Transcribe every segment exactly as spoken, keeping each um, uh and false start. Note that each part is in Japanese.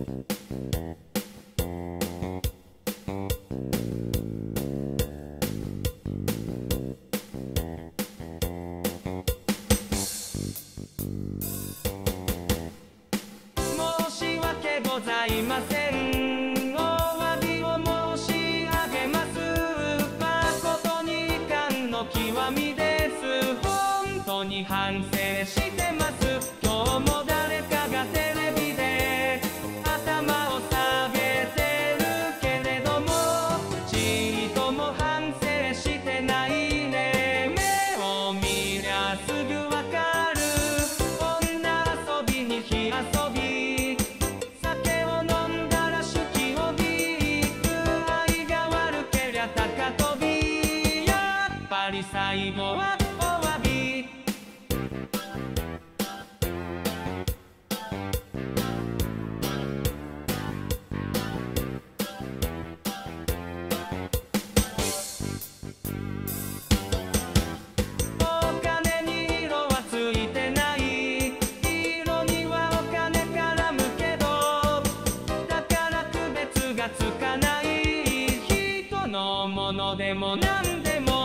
ございません。お詫びを申し上げます。誠に遺憾の極みです。本当に反省してます。今日も誰かがテレビで頭を下げてるけれども、ちっとも反省してないね。目を見りゃすぐわかる。女遊びに火遊び、最後はお詫び。お金に色はついてない。色にはお金絡むけど、だから区別がつかない。人のものでもなんでも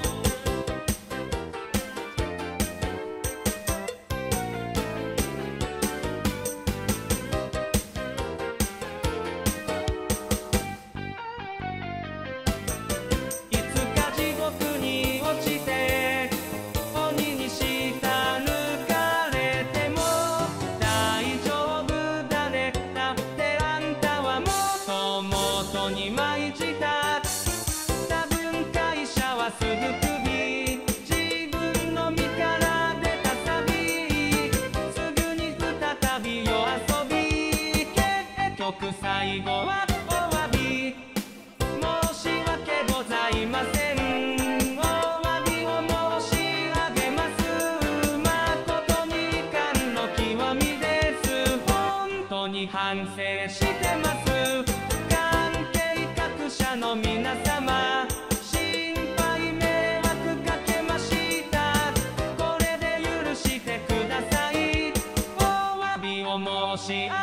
に舞い散った。多分会社はすぐクビ。自分の身から出たサビ、すぐに再び夜遊び。結局最後はお詫び。申し訳ございません。お詫びを申し上げます。誠に遺憾の極みです。本当に反省してます。の皆様、心配迷惑かけました。これで許してください。お詫びを申し上げます。